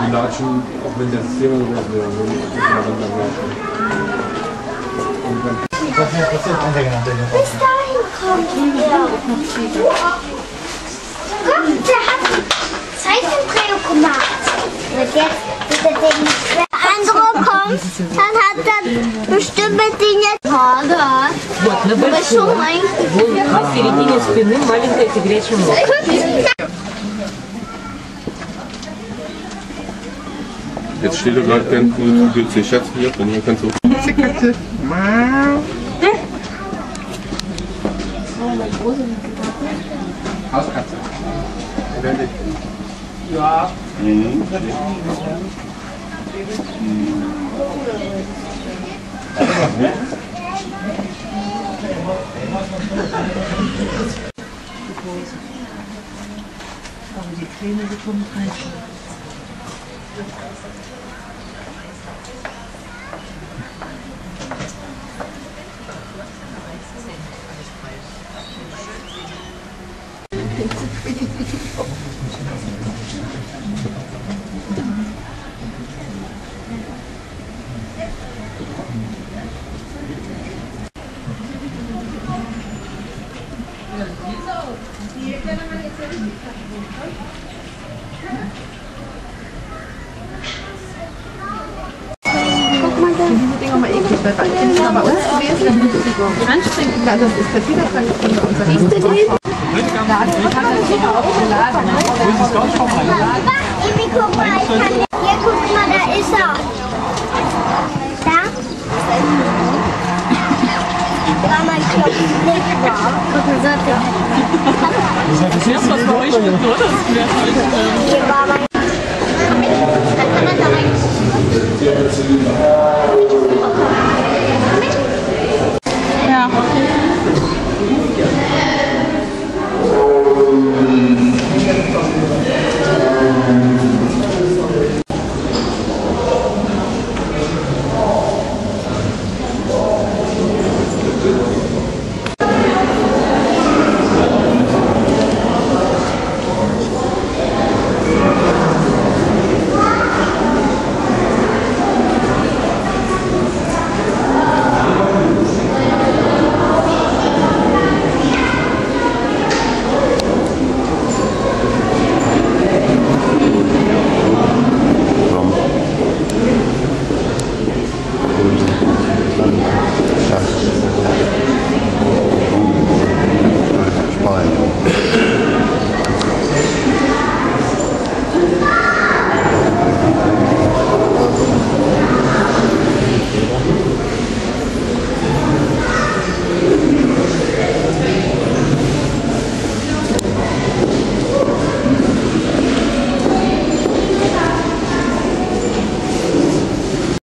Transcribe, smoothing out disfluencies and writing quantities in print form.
die latschen, auch wenn das Thema so ist, bis dahin kommt er. Guck, der hat Zeichentrick gemacht. Und jetzt ist er den andere kommt, dann hat er bestimmt mit den jetzt Haare. Вот, на большом, вон на середине спины маленькая тигрячья нога. Jetzt steht er gerade ganz gut, du willst den Schatz hier, dann hier kannst du... Hauskatze. Ja. Mhm. Aber die Träne, die kommen rein. Diese Dinger mal eklig, weil bei uns bei uns gewesen, anstrengend, das ist der Federkrank von unserer nächste Idee. Guck mal, hier, guck mal, da ist er. Da? Mama, ich glaube, das ist nicht wahr. Guck mal, so. Das erste, was bei euch stimmt, oder? Hier war mein... Ja.